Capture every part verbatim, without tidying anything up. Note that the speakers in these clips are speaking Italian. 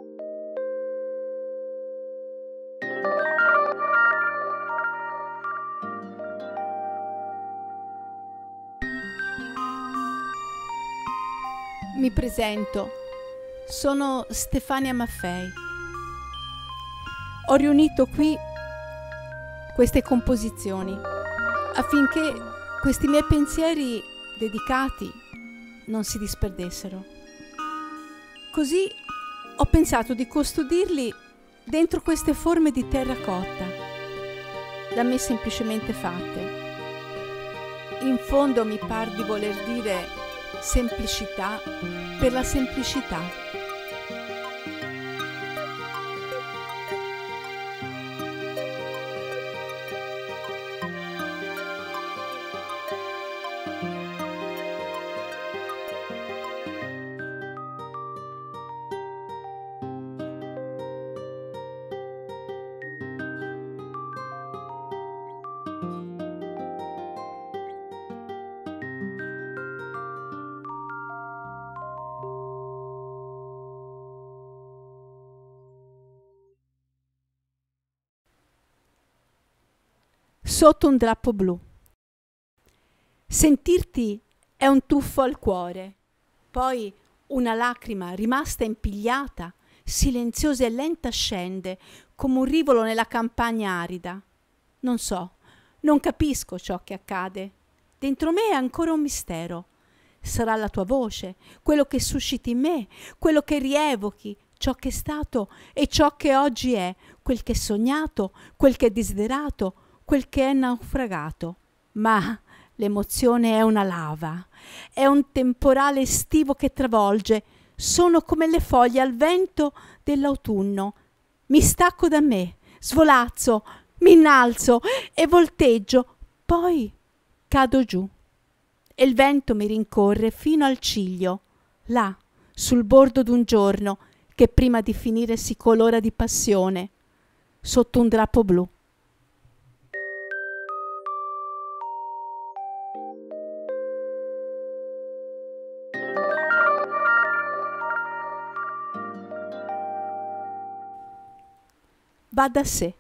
Mi presento, sono Stefania Maffei. Ho riunito qui queste composizioni affinché questi miei pensieri dedicati non si disperdessero. Così ho pensato di custodirli dentro queste forme di terracotta, da me semplicemente fatte. In fondo mi par di voler dire semplicità per la semplicità. Sotto un drappo blu. Sentirti è un tuffo al cuore, poi una lacrima rimasta impigliata, silenziosa e lenta scende come un rivolo nella campagna arida. Non so, non capisco ciò che accade. Dentro me è ancora un mistero. Sarà la tua voce, quello che susciti in me, quello che rievochi, ciò che è stato e ciò che oggi è, quel che è sognato, quel che è desiderato, quel che è naufragato. Ma l'emozione è una lava, è un temporale estivo che travolge, sono come le foglie al vento dell'autunno. Mi stacco da me, svolazzo, mi innalzo e volteggio, poi cado giù. E il vento mi rincorre fino al ciglio, là, sul bordo d'un giorno che prima di finire si colora di passione, sotto un drappo blu. Va da sé.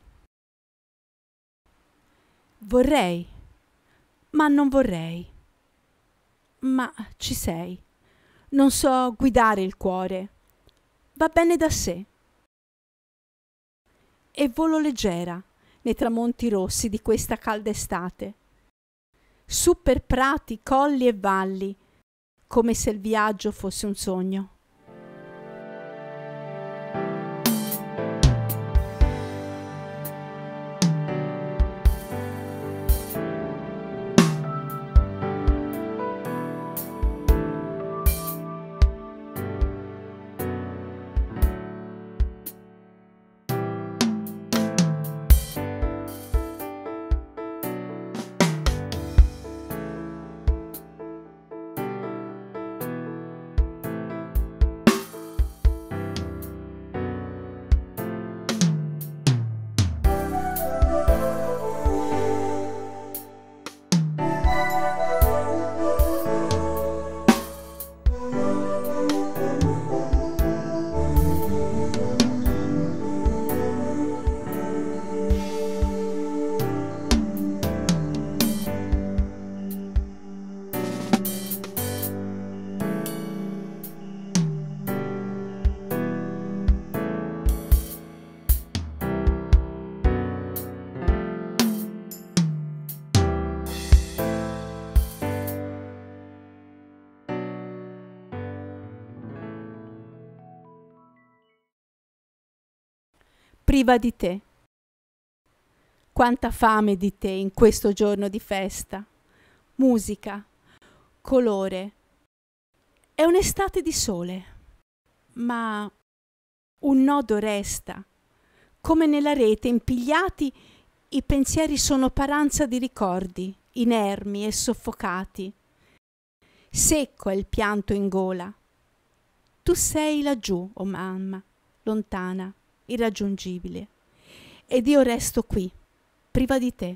Vorrei, ma non vorrei. Ma ci sei. Non so guidare il cuore. Va bene da sé. E volo leggera nei tramonti rossi di questa calda estate. Su per prati, colli e valli, come se il viaggio fosse un sogno. Priva di te. Quanta fame di te in questo giorno di festa. Musica, colore. È un'estate di sole, ma un nodo resta. Come nella rete impigliati, i pensieri sono paranza di ricordi, inermi e soffocati. Secco è il pianto in gola. Tu sei laggiù, o oh mamma, lontana, irraggiungibile, ed io resto qui, priva di te.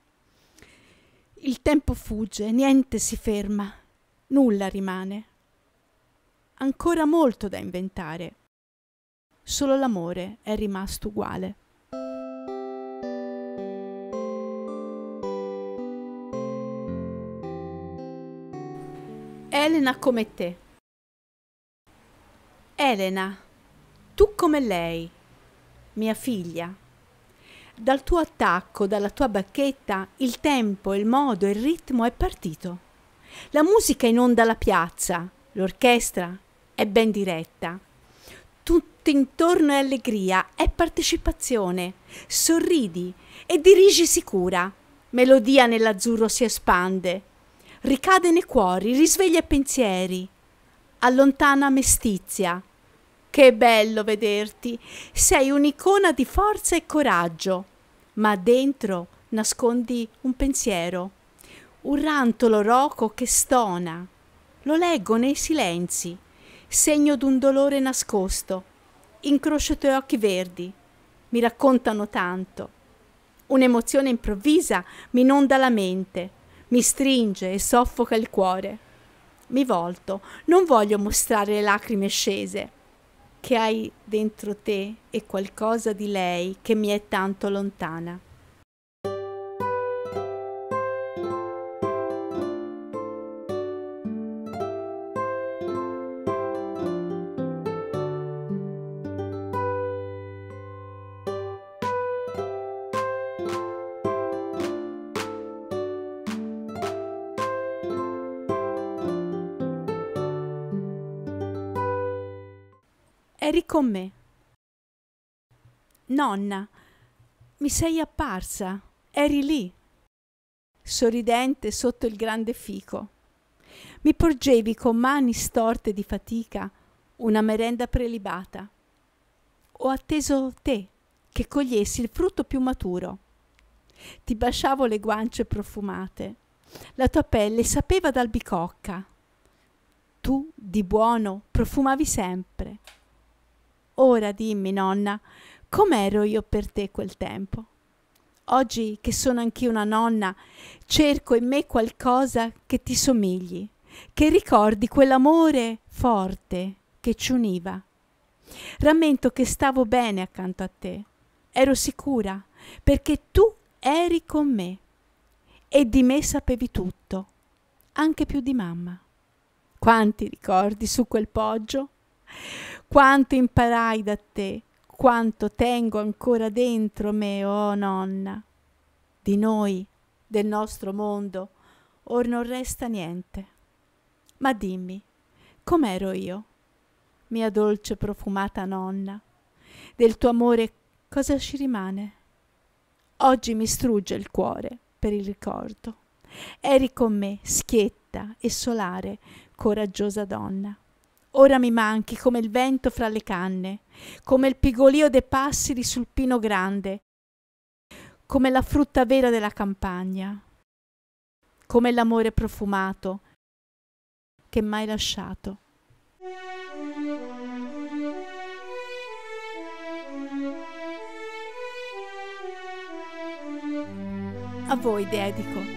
Il tempo fugge, niente si ferma, nulla rimane. Ancora molto da inventare. solo l'amore è rimasto uguale. Elena come te. Elena, tu come lei, mia figlia. Dal tuo attacco, dalla tua bacchetta, il tempo, il modo, il ritmo è partito. La musica inonda la piazza, l'orchestra è ben diretta. Tutto intorno è allegria, è partecipazione. Sorridi e dirigi sicura. Melodia nell'azzurro si espande. Ricade nei cuori, risveglia i pensieri. Allontana mestizia. Che bello vederti. Sei un'icona di forza e coraggio. Ma dentro nascondi un pensiero. Un rantolo roco che stona. Lo leggo nei silenzi. Segno d'un dolore nascosto. Incrocio i tuoi occhi verdi. Mi raccontano tanto. Un'emozione improvvisa mi inonda la mente. Mi stringe e soffoca il cuore. Mi volto, non voglio mostrare le lacrime scese. Che hai dentro te è qualcosa di lei che mi è tanto lontana. Eri con me. Nonna, mi sei apparsa, eri lì, sorridente sotto il grande fico. Mi porgevi con mani storte di fatica una merenda prelibata. Ho atteso te, che cogliessi il frutto più maturo. Ti baciavo le guance profumate, la tua pelle sapeva d'albicocca. Tu, di buono, profumavi sempre. Ora dimmi, nonna, com'ero io per te quel tempo? Oggi che sono anch'io una nonna, cerco in me qualcosa che ti somigli, che ricordi quell'amore forte che ci univa. Rammento che stavo bene accanto a te, ero sicura, perché tu eri con me e di me sapevi tutto, anche più di mamma. Quanti ricordi su quel poggio? Quanto imparai da te, quanto tengo ancora dentro me, oh nonna. Di noi, del nostro mondo, or non resta niente. Ma dimmi, com'ero io, mia dolce profumata nonna? Del tuo amore cosa ci rimane? Oggi mi strugge il cuore per il ricordo. Eri con me, schietta e solare, coraggiosa donna. Ora mi manchi come il vento fra le canne, come il pigolio dei passeri sul pino grande, come la frutta vera della campagna, come l'amore profumato che m'hai lasciato. A voi dedico.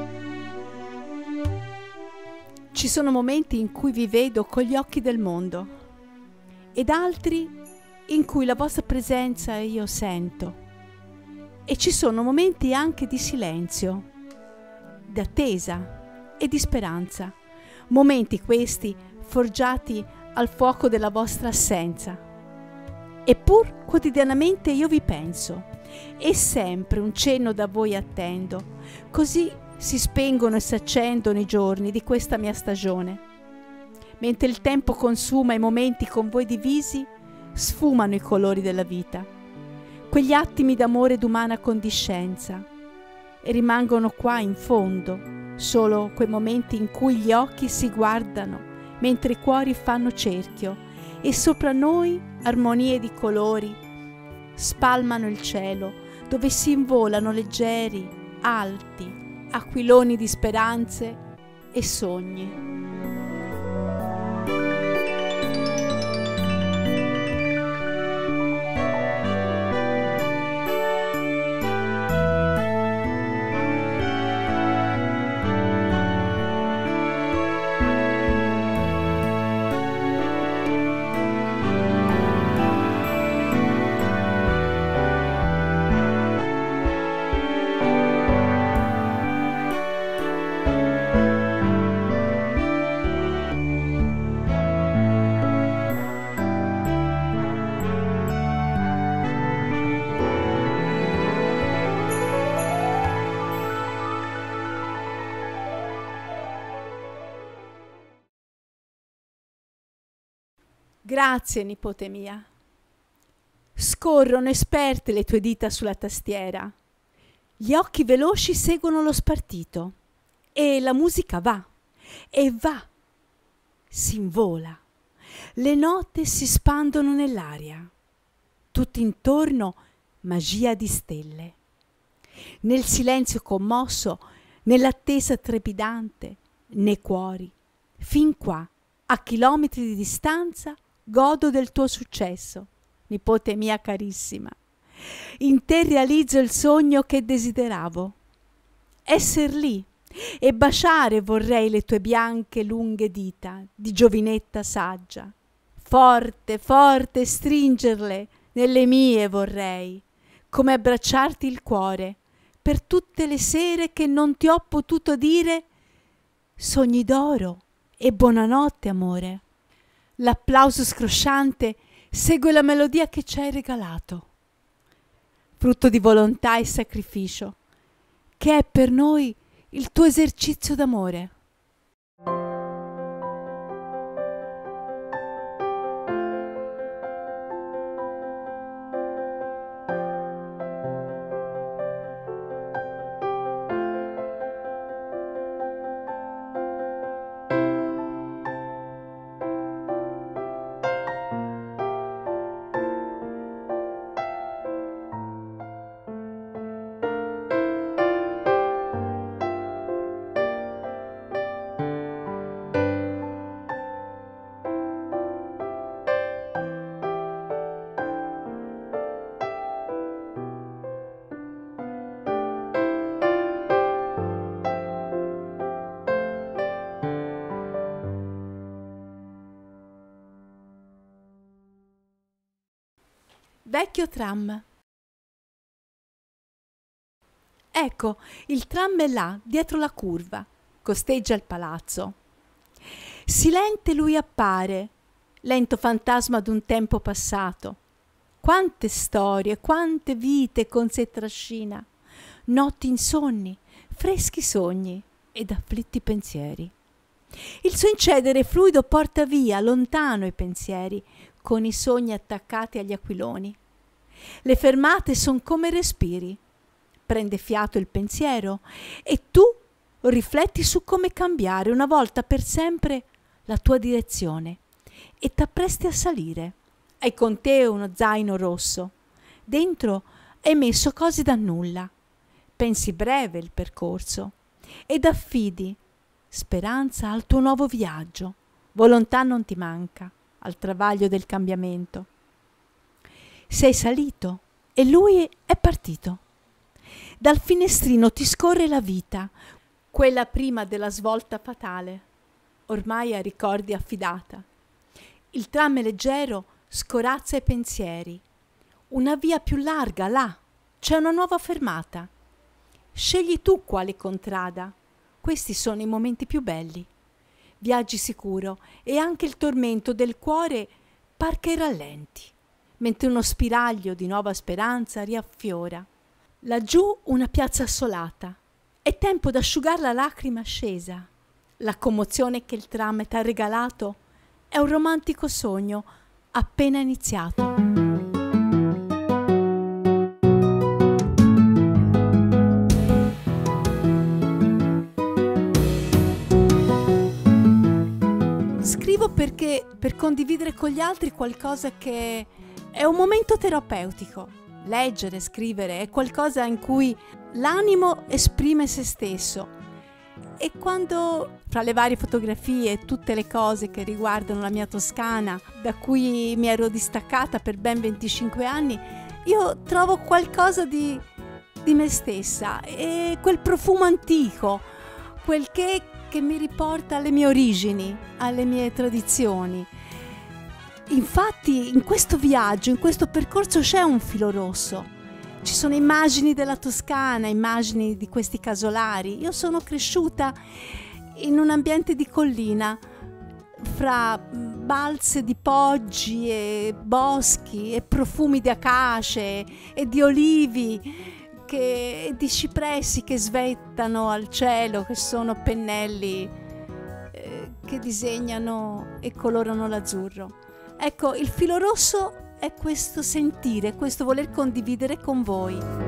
Ci sono momenti in cui vi vedo con gli occhi del mondo ed altri in cui la vostra presenza io sento. E ci sono momenti anche di silenzio, di attesa e di speranza. Momenti questi forgiati al fuoco della vostra assenza. Eppur quotidianamente io vi penso e sempre un cenno da voi attendo. Così si spengono e si accendono i giorni di questa mia stagione. Mentre il tempo consuma i momenti con voi divisi, sfumano i colori della vita, quegli attimi d'amore ed umana condiscenza, e rimangono qua in fondo solo quei momenti in cui gli occhi si guardano mentre i cuori fanno cerchio e sopra noi armonie di colori spalmano il cielo, dove si involano leggeri, alti, aquiloni di speranze e sogni. Grazie, nipote mia. Scorrono esperte le tue dita sulla tastiera. Gli occhi veloci seguono lo spartito e la musica va e va, s'invola. Le note si spandono nell'aria. Tutto intorno magia di stelle. Nel silenzio commosso, nell'attesa trepidante, nei cuori, fin qua, a chilometri di distanza, godo del tuo successo, nipote mia carissima. In te realizzo il sogno che desideravo. Esser lì e baciare vorrei le tue bianche lunghe dita di giovinetta saggia. Forte, forte stringerle nelle mie vorrei, come abbracciarti il cuore per tutte le sere che non ti ho potuto dire sogni d'oro e buonanotte, amore. L'applauso scrosciante segue la melodia che ci hai regalato, frutto di volontà e sacrificio, che è per noi il tuo esercizio d'amore. Vecchio tram. Ecco, il tram è là, dietro la curva, costeggia il palazzo. Silente lui appare, lento fantasma d'un tempo passato. Quante storie, quante vite con sé trascina, notti insonni, freschi sogni ed afflitti pensieri. Il suo incedere fluido porta via lontano i pensieri, con i sogni attaccati agli aquiloni. Le fermate son come respiri. Prende fiato il pensiero e tu rifletti su come cambiare una volta per sempre la tua direzione e t'appresti a salire. Hai con te uno zaino rosso. Dentro hai messo cose da nulla. Pensi breve il percorso ed affidi speranza al tuo nuovo viaggio. Volontà non ti manca al travaglio del cambiamento. Sei salito e lui è partito. Dal finestrino ti scorre la vita, quella prima della svolta fatale, ormai a ricordi affidata. Il tram è leggero scorazza i pensieri. Una via più larga là, c'è una nuova fermata. Scegli tu quale contrada. Questi sono i momenti più belli. Viaggi sicuro e anche il tormento del cuore par che rallenti, mentre uno spiraglio di nuova speranza riaffiora. Laggiù una piazza assolata. È tempo d'asciugar la lacrima scesa. La commozione che il tram t'ha regalato è un romantico sogno appena iniziato. Scrivo perché per condividere con gli altri qualcosa che è un momento terapeutico. Leggere, scrivere è qualcosa in cui l'animo esprime se stesso e quando fra le varie fotografie e tutte le cose che riguardano la mia Toscana, da cui mi ero distaccata per ben venticinque anni, io trovo qualcosa di, di me stessa e quel profumo antico, quel che, che mi riporta alle mie origini, alle mie tradizioni. Infatti in questo viaggio, in questo percorso c'è un filo rosso. Ci sono immagini della Toscana, immagini di questi casolari. Io sono cresciuta in un ambiente di collina, fra balze di poggi e boschi e profumi di acace e di olivi che, e di cipressi che svettano al cielo, che sono pennelli eh, che disegnano e colorano l'azzurro. Ecco, il filo rosso è questo sentire, questo voler condividere con voi.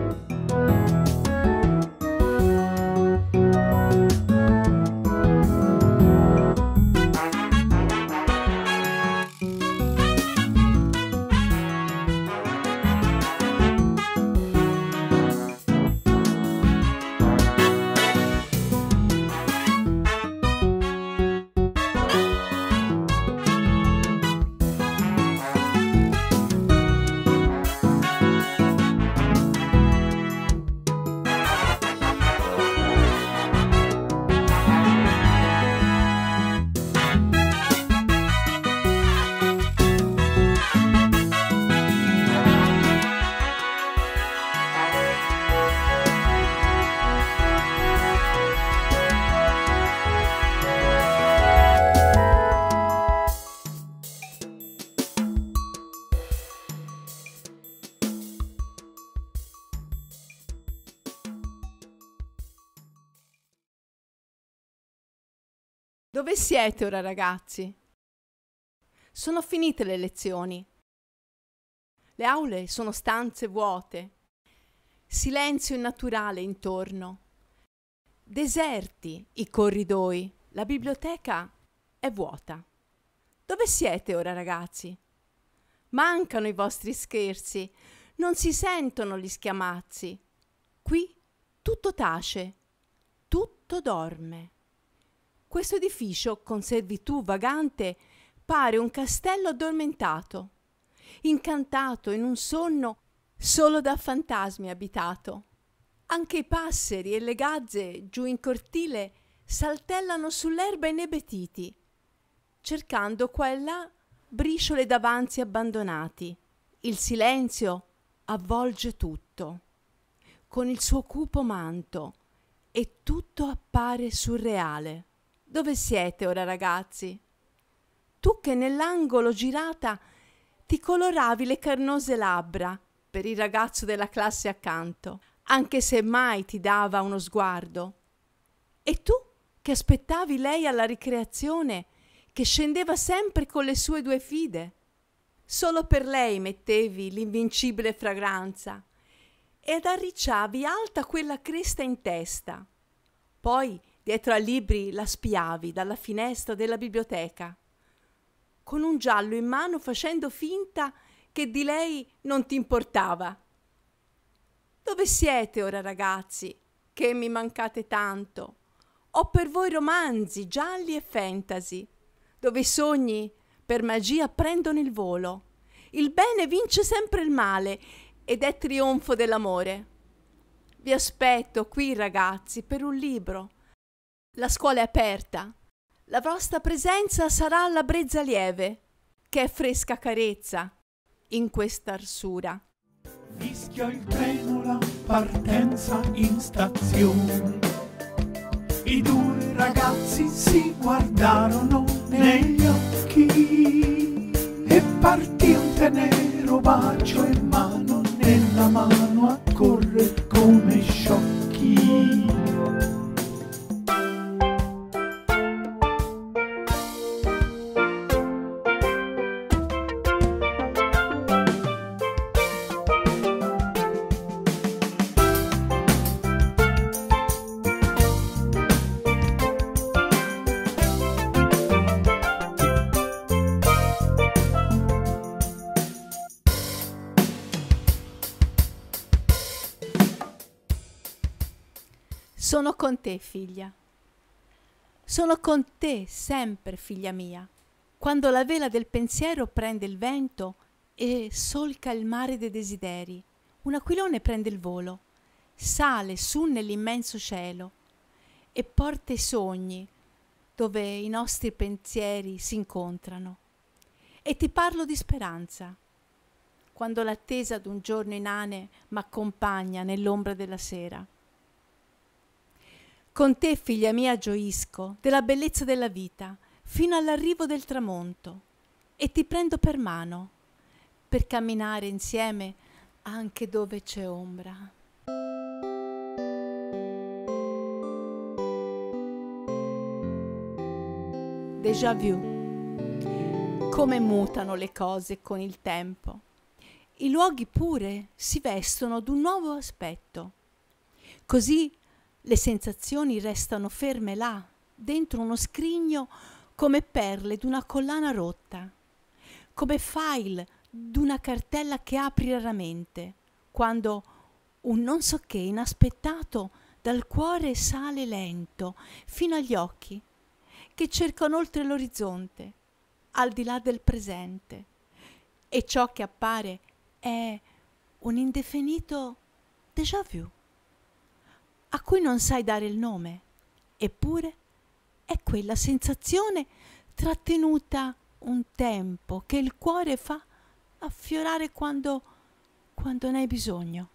Dove siete ora, ragazzi? Sono finite le lezioni. Le aule sono stanze vuote. Silenzio innaturale intorno. Deserti i corridoi. La biblioteca è vuota. Dove siete ora, ragazzi? Mancano i vostri scherzi. Non si sentono gli schiamazzi. Qui tutto tace. Tutto dorme. Questo edificio con servitù vagante pare un castello addormentato, incantato in un sonno solo da fantasmi abitato. Anche i passeri e le gazze giù in cortile saltellano sull'erba inebetiti, cercando qua e là briciole d'avanzi abbandonati. Il silenzio avvolge tutto con il suo cupo manto e tutto appare surreale. Dove siete ora, ragazzi? Tu che nell'angolo girata ti coloravi le carnose labbra per il ragazzo della classe accanto, anche se mai ti dava uno sguardo. E tu che aspettavi lei alla ricreazione, che scendeva sempre con le sue due fide. Solo per lei mettevi l'invincibile fragranza ed arricciavi alta quella cresta in testa. Poi dietro ai libri la spiavi dalla finestra della biblioteca, con un giallo in mano facendo finta che di lei non ti importava. Dove siete ora, ragazzi, che mi mancate tanto? Ho per voi romanzi gialli e fantasy, dove i sogni per magia prendono il volo. Il bene vince sempre il male ed è trionfo dell'amore. Vi aspetto qui, ragazzi, per un libro. La scuola è aperta. La vostra presenza sarà la brezza lieve, che è fresca carezza in questa arsura. Fischia il treno, la partenza in stazione. I due ragazzi si guardarono negli occhi e partì un tenero bacio e mano nella mano a correre come sciocchi. Sono con te, figlia. Sono con te sempre, figlia mia, quando la vela del pensiero prende il vento e solca il mare dei desideri. Un aquilone prende il volo, sale su nell'immenso cielo e porta i sogni dove i nostri pensieri si incontrano. E ti parlo di speranza, quando l'attesa d'un giorno inane m'accompagna nell'ombra della sera. Con te, figlia mia, gioisco della bellezza della vita fino all'arrivo del tramonto e ti prendo per mano per camminare insieme anche dove c'è ombra. Déjà vu. come mutano le cose con il tempo. I luoghi pure si vestono d'un nuovo aspetto. Così le sensazioni restano ferme là, dentro uno scrigno, come perle d'una collana rotta, come file d'una cartella che apri raramente, quando un non so che inaspettato dal cuore sale lento fino agli occhi, che cercano oltre l'orizzonte, al di là del presente, e ciò che appare è un indefinito déjà vu, a cui non sai dare il nome, eppure è quella sensazione trattenuta un tempo che il cuore fa affiorare quando, quando ne hai bisogno.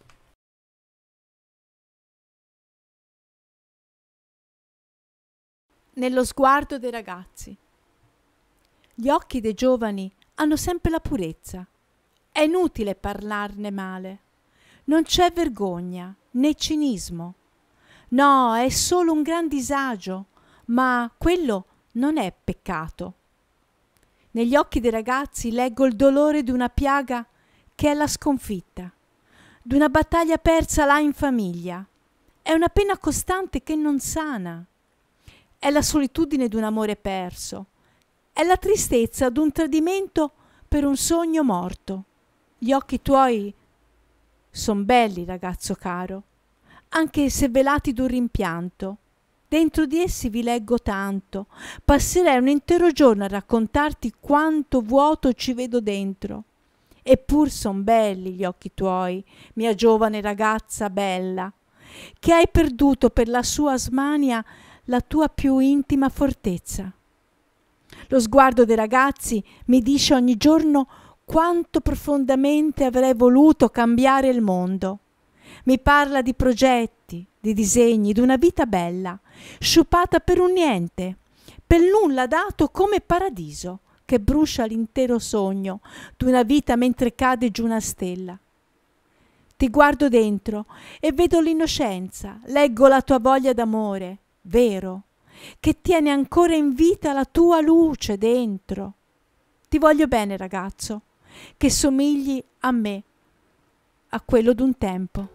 Nello sguardo dei ragazzi. Gli occhi dei giovani hanno sempre la purezza. È inutile parlarne male. Non c'è vergogna né cinismo. No, è solo un gran disagio, ma quello non è peccato. Negli occhi dei ragazzi leggo il dolore di una piaga che è la sconfitta, di una battaglia persa là in famiglia. È una pena costante che non sana. È la solitudine d'un amore perso. È la tristezza d'un tradimento per un sogno morto. Gli occhi tuoi son belli, ragazzo caro, anche se velati d'un rimpianto. Dentro di essi vi leggo tanto. Passerei un intero giorno a raccontarti quanto vuoto ci vedo dentro. Eppur son belli gli occhi tuoi, mia giovane ragazza bella, che hai perduto per la sua smania la tua più intima fortezza. Lo sguardo dei ragazzi mi dice ogni giorno quanto profondamente avrei voluto cambiare il mondo. Mi parla di progetti, di disegni, di una vita bella, sciupata per un niente, per nulla dato come paradiso, che brucia l'intero sogno d'una vita mentre cade giù una stella. Ti guardo dentro e vedo l'innocenza, leggo la tua voglia d'amore, vero, che tiene ancora in vita la tua luce dentro. Ti voglio bene, ragazzo, che somigli a me, a quello d'un tempo.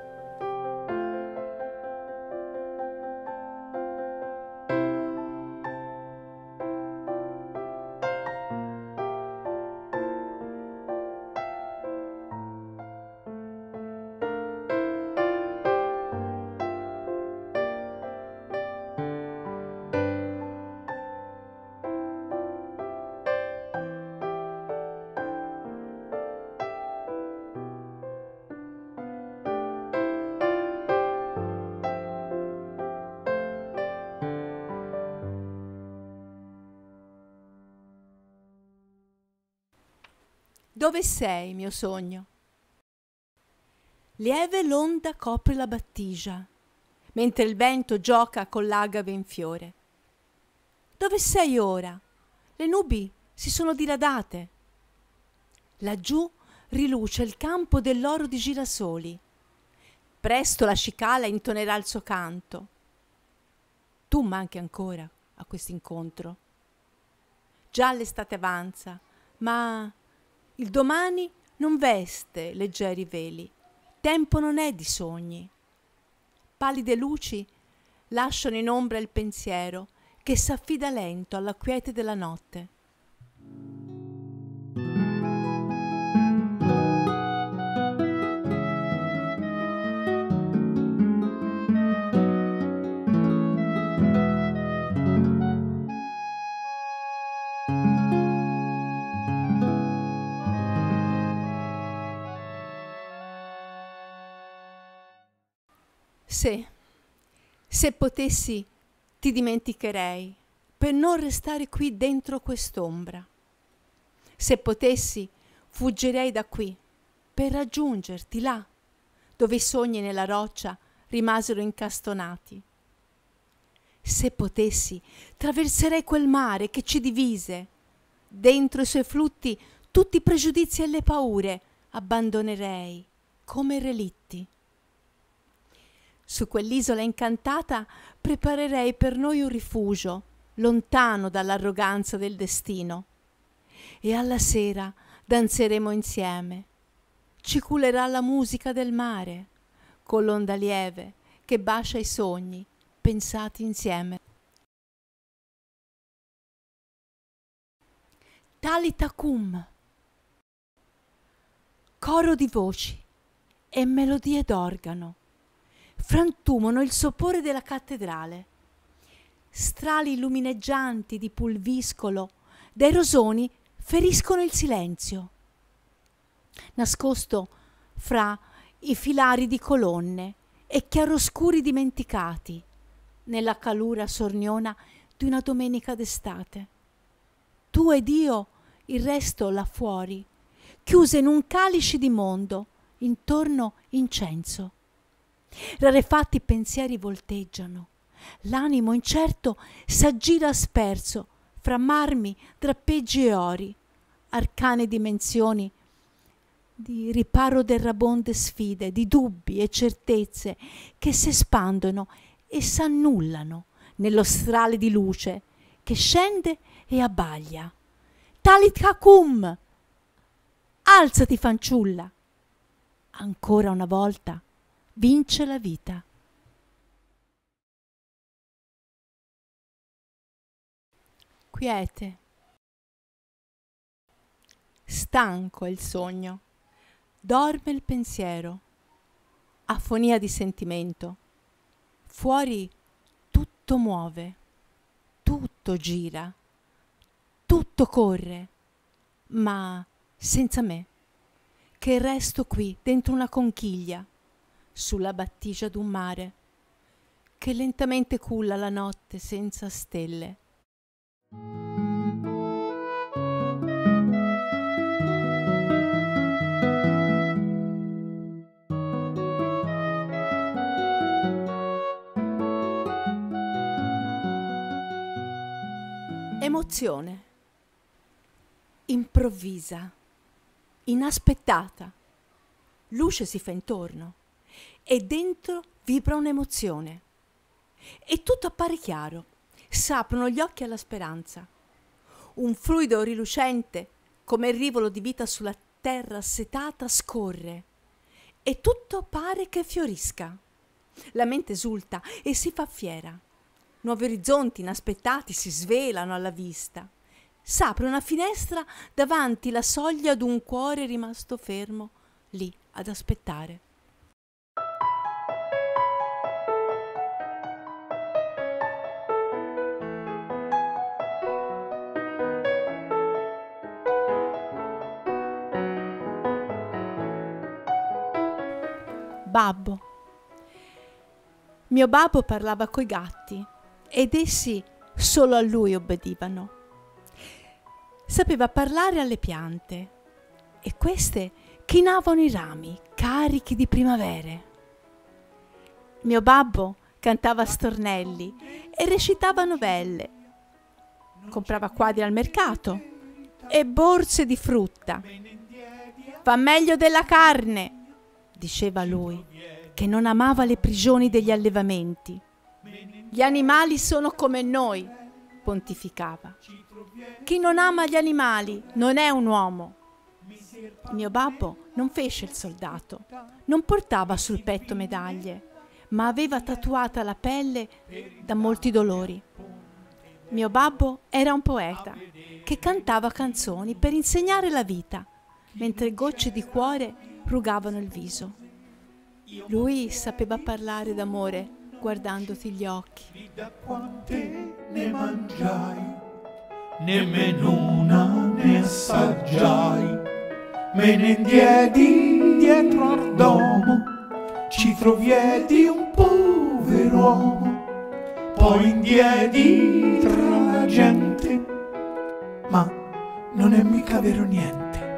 Dove sei, mio sogno? Lieve l'onda copre la battigia, mentre il vento gioca con l'agave in fiore. Dove sei ora? Le nubi si sono diradate. Laggiù riluce il campo dell'oro di girasoli. Presto la cicala intonerà il suo canto. Tu manchi ancora a quest'incontro. Già l'estate avanza, ma il domani non veste leggeri veli. Tempo non è di sogni. Pallide luci lasciano in ombra il pensiero che s'affida lento alla quiete della notte. Se, se potessi, ti dimenticherei per non restare qui dentro quest'ombra. Se potessi, fuggirei da qui per raggiungerti là, dove i sogni nella roccia rimasero incastonati. Se potessi, traverserei quel mare che ci divise. Dentro i suoi flutti tutti i pregiudizi e le paure abbandonerei come relitti. Su quell'isola incantata preparerei per noi un rifugio, lontano dall'arroganza del destino. e alla sera danzeremo insieme. Ci culerà la musica del mare, con l'onda lieve che bacia i sogni pensati insieme. Talita cum. Coro di voci e melodie d'organo frantumano il sopore della cattedrale. Strali lumineggianti di pulviscolo dai rosoni feriscono il silenzio. Nascosto fra i filari di colonne e chiaroscuri dimenticati nella calura sorniona di una domenica d'estate. Tu ed io, il resto là fuori, chiuse in un calice di mondo, intorno incenso. Rarefatti pensieri volteggiano, l'animo incerto s'aggira sperso fra marmi, drappeggi e ori, arcane dimensioni di riparo d'errabonde sfide, di dubbi e certezze che s'espandono e s'annullano nello strale di luce che scende e abbaglia. Talita cum! Alzati, fanciulla! Ancora una volta vince la vita. Quiete. Stanco è il sogno. Dorme il pensiero. Afonia di sentimento. Fuori tutto muove. Tutto gira. Tutto corre. Ma senza me, che resto qui dentro una conchiglia, sulla battigia d'un mare, che lentamente culla la notte senza stelle. Emozione. Improvvisa. Inaspettata. Luce si fa intorno e dentro vibra un'emozione. E tutto appare chiaro. S'aprono gli occhi alla speranza. Un fluido rilucente, come il rivolo di vita sulla terra assetata, scorre. E tutto pare che fiorisca. La mente esulta e si fa fiera. Nuovi orizzonti inaspettati si svelano alla vista. S'apre una finestra davanti la soglia d'un cuore rimasto fermo lì ad aspettare. Babbo. Mio babbo parlava coi gatti ed essi solo a lui obbedivano. Sapeva parlare alle piante e queste chinavano i rami carichi di primavere. Mio babbo cantava stornelli e recitava novelle, comprava quadri al mercato e borse di frutta. Fa meglio della carne, diceva lui, che non amava le prigioni degli allevamenti. Gli animali sono come noi, pontificava. Chi non ama gli animali non è un uomo. Mio babbo non fece il soldato, non portava sul petto medaglie, ma aveva tatuata la pelle da molti dolori. Mio babbo era un poeta che cantava canzoni per insegnare la vita, mentre gocce di cuore rugavano il viso. Lui sapeva parlare d'amore guardandoti gli occhi. Da quante ne mangiai, nemmeno una ne assaggiai. Me ne diedi dietro al domo, ci troviedi un pover'uomo, poi indiedi tra la gente, ma non è mica vero niente.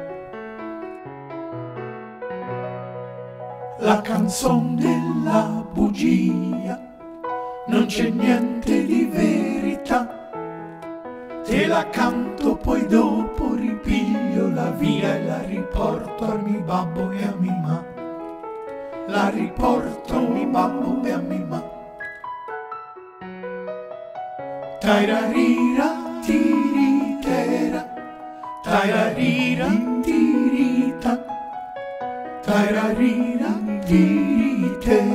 La canzone della bugia, non c'è niente di verità. Te la canto, poi dopo ripiglio la via e la riporto a mi babbo e a mi ma. La riporto a mi babbo e a mi ma. Tairarira tiritera, Tararira tirita, tararira tirite.